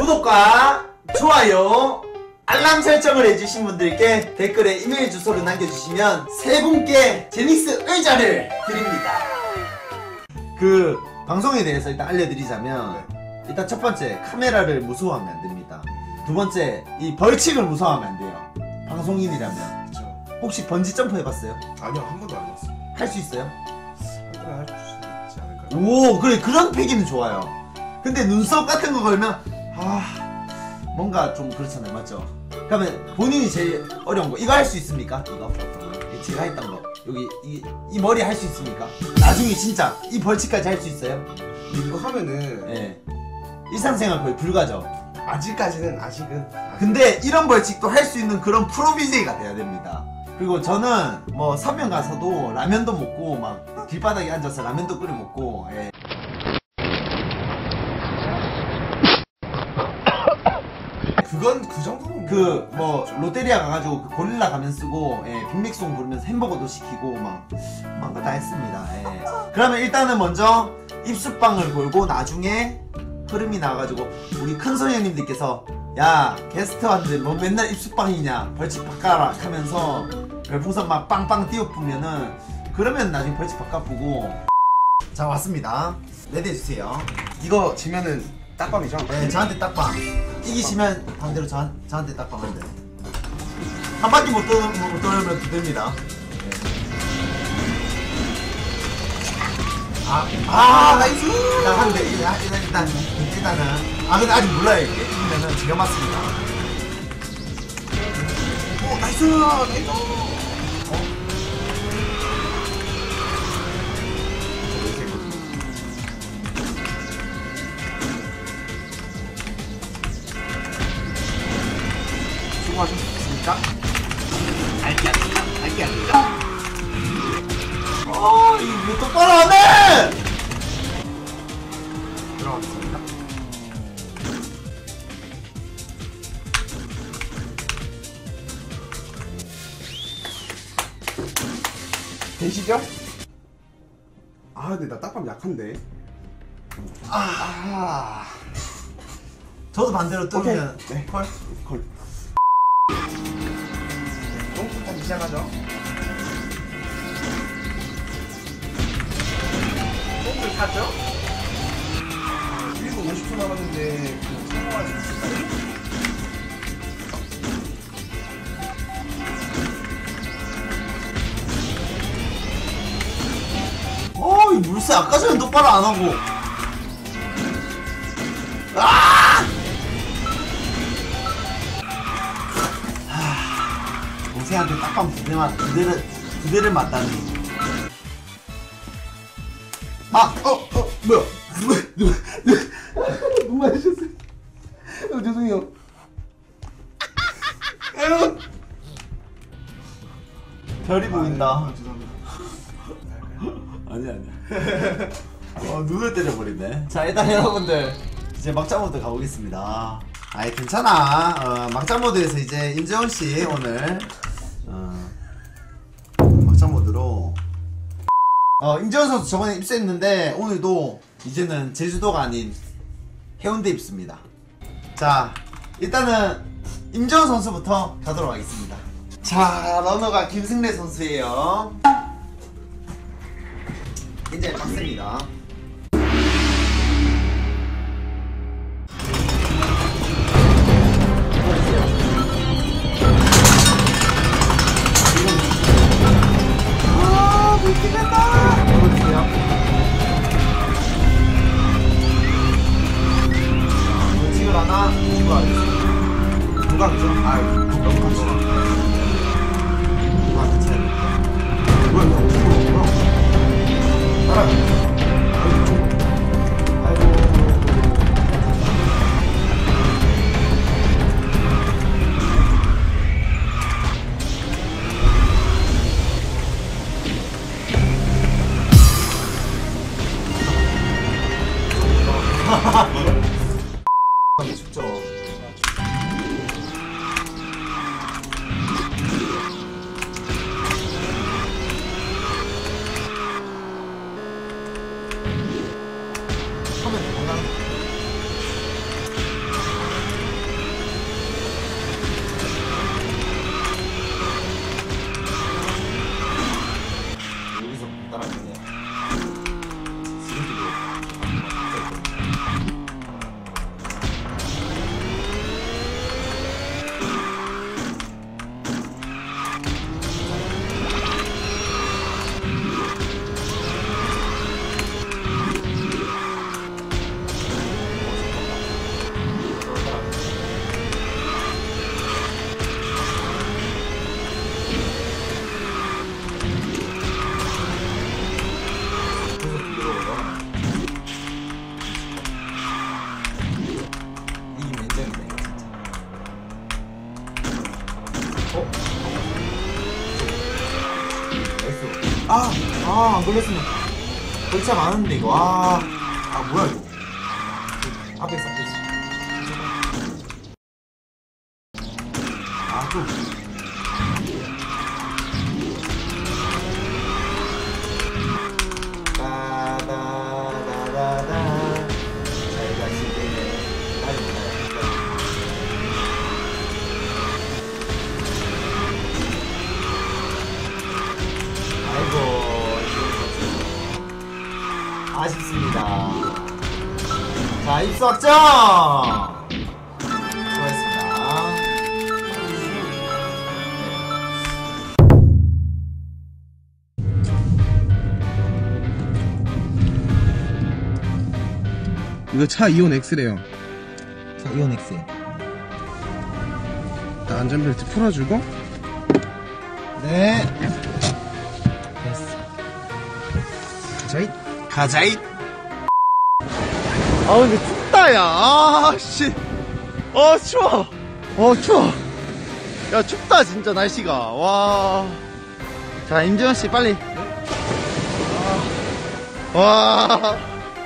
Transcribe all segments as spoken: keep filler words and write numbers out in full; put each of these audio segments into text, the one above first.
구독과 좋아요 알람 설정을 해주신 분들께 댓글에 이메일 주소를 남겨주시면 세 분께 제닉스 의자를 드립니다. 그 방송에 대해서 일단 알려드리자면, 일단 첫 번째, 카메라를 무서워하면 안 됩니다. 두 번째, 이 벌칙을 무서워하면 안 돼요. 방송인이라면. 그쵸. 혹시 번지 점프 해봤어요? 아니요, 한 번도 안 해봤어요. 할 수 있어요? 할 수 있지 않을까요? 오, 그래, 그런 패기는 좋아요. 근데 눈썹 같은 거 걸면 아 뭔가 좀 그렇잖아요, 맞죠? 그러면 본인이 제일 어려운 거 이거 할 수 있습니까? 이거 제가 했던 거 여기 이, 이 머리 할 수 있습니까? 나중에 진짜 이 벌칙까지 할 수 있어요? 이거 하면은 예. 네. 일상생활 거의 불가죠. 아직까지는 아직은 아직... 근데 이런 벌칙도 할 수 있는 그런 프로 비제이가 돼야 됩니다. 그리고 저는 뭐 서면 가서도 라면도 먹고 막 길바닥에 앉아서 라면도 끓여 먹고. 예. 그건 그 정도는 그 뭐 롯데리아 가가지고 그 고릴라 가면 쓰고, 예, 빅맥송 부르면서 햄버거도 시키고 막 막 다 했습니다. 예. 그러면 일단은 먼저 입수빵을 걸고 나중에 흐름이 나와가지고 우리 큰손 형님들께서 야 게스트 왔는데 뭐 맨날 입수빵이냐 벌칙 바꿔라 하면서 별풍선 막 빵빵 띄워보면은 그러면 나중에 벌칙 바꿔보고. 자, 왔습니다. 레디해주세요. 이거 지면은 딱밤이죠? 네, 저한테 딱밤. 이기시면 반대로 저, 저한테 딱밤 한 대. 한 바퀴 못 돌면, 못 돌면 두 대입니다. 네. 아, 아, 나이스! 일단 한 대. 일단, 일단, 일단, 일단은. 아, 근데 아직 몰라요, 이게. 이기면은 지금 맞습니다. 오, 나이스! 나이스! 어? 수고하셨습니까? 알게 아닙니까? 알게 아닙니까? 어, 이거 똑바로 안 해! 들어가겠습니다. 되시죠? 아, 근데 나 딱밤 약한데. 아, 저도 반대로 뜨면 네. 콜? 콜. 똥부터 시작하죠. 똥을 탔죠? 일 분 오십 초 남았는데 그 성공할 수 있을까요? 어, 이 물새 아까 전에 똑바로 안 하고. 아! 동생한테 딱밤 두 대만, 두 대를, 두 대를 맞다니. 아! 어! 어! 뭐야? 누가, 누가, 누가, 누가 해주셨어요? 어, 죄송해요. 여러분! 별이 보인다. 아, 죄송합니다. 아니야, 아니야. 어, 눈을 때려버리네. 자, 일단 여러분들, 이제 막자 모드 가보겠습니다. 아이, 괜찮아. 어, 막자 모드에서 이제 임재원씨 오늘, 어, 막자 모드로. 어, 임재원 선수 저번에 입수했는데, 오늘도 이제는 제주도가 아닌 해운대 입수입니다. 자, 일단은 임재원 선수부터 가도록 하겠습니다. 자, 러너가 김승래 선수예요. 굉장히 빡셉니다. 아, 물티겠다. 보여주세요. 물티를 하나 추가하겠습니다. 누가 그죠? 아, 너무 갔어. 누가 괜찮아. 뭐야, 너무 추워. 아이고. 춥죠. 처음에 건강 아, 아, 안 걸렸으면. 걸차 많은데, 이거. 아, 아, 뭐야, 이거. 앞에 있어, 앞에 있어. 아, 좀. 따다다다다. 잘 가시게. 아이고, 아이고, 아쉽습니다. 자, 입수 확정! 수고하셨습니다. 이거 차 이온 X래요. 자, 이온엑스. 일단 안전벨트 풀어주고. 네. 됐어. 자이. 가자잇. 아, 근데 춥다, 야. 아, 씨. 어, 추워. 어, 추워. 야, 춥다, 진짜, 날씨가. 와. 자, 임지원씨, 빨리. 와.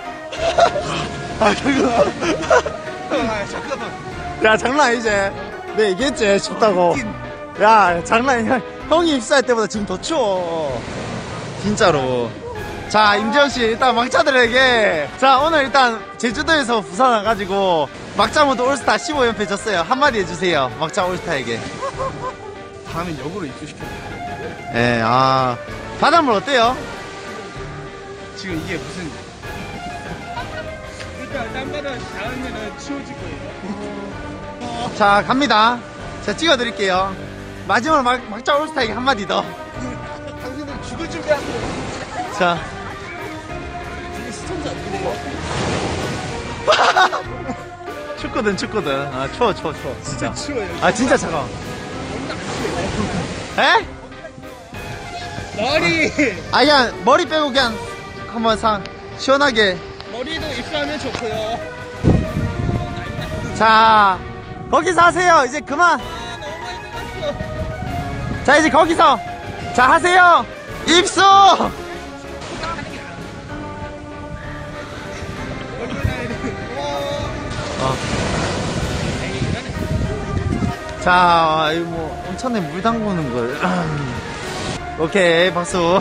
아, 잠깐만. 아, 잠깐만. 야, 장난 아니지? 내가 얘기했지, 춥다고. 야, 장난 아니야. 형이 입사할 때보다 지금 더 추워. 진짜로. 자, 임지원씨, 일단 막차들에게. 자, 오늘 일단 제주도에서 부산 와가지고 막차모드 올스타 십오 연패 졌어요. 한마디 해주세요. 막차 올스타에게. 다음엔 역으로 입수시켜. 예, 아. 바닷물 어때요? 지금 이게 무슨. 일단 땀바다 닿으면은 치워질 거예요. 자, 갑니다. 자, 찍어드릴게요. 마지막으로 막, 막차 올스타에게 한마디 더. 당신들 죽을 준비하세요. 자. 시청자 아니에요? 춥거든, 춥거든. 아, 추워, 추워, 추워. 진짜. 추워요. 아, 진짜 차가워. 에? 머리! 아, 그냥 머리 빼고 그냥 한번 상 시원하게. 머리도 입수하면 좋고요. 자, 거기서 하세요. 이제 그만. 자, 이제 거기서. 자, 하세요. 입수! 어. 자, 이거 뭐 온천에 물 담그는 걸. 오케이, 박수.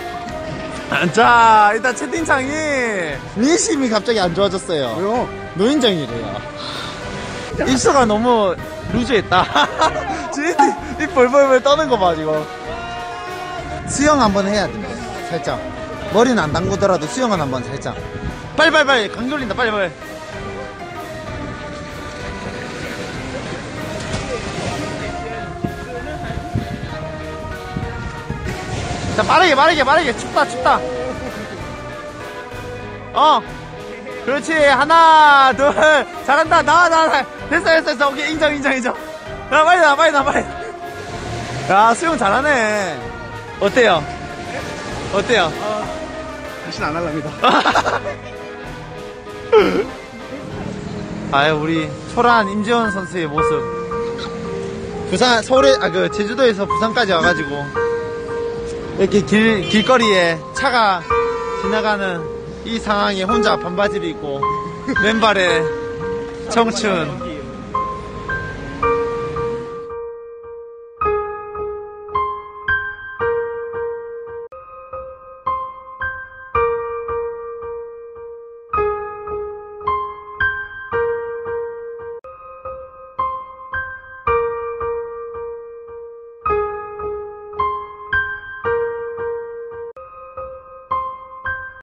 자, 일단 채팅창이 민심이 갑자기 안 좋아졌어요. 왜요? 노인정이래요. 입수가 너무 루즈했다. 지금 이 벌벌벌 떠는 거 봐, 지금. 수영 한번 해야 된다. 살짝. 머리는 안 담그더라도 수영은 한번 살짝. 빨리, 빨리, 빨리. 강 돌린다, 빨리, 빨리. 자, 빠르게, 빠르게, 빠르게. 춥다, 춥다. 어. 그렇지. 하나, 둘. 잘한다. 나와, 나와, 나와. 됐어, 됐어, 됐어. 오케이. 인정, 인정, 인정. 야, 빨리 나와, 빨리 나와, 빨리. 야, 수영 잘하네. 어때요? 어때요? 다시는 안 할랍니다. 아유, 우리 초라한 임지원 선수의 모습. 부산, 서울에, 아, 그, 제주도에서 부산까지 와가지고. 이렇게 길, 길거리에 차가 지나가는 이 상황에 혼자 반바지를 입고, 맨발에 청춘.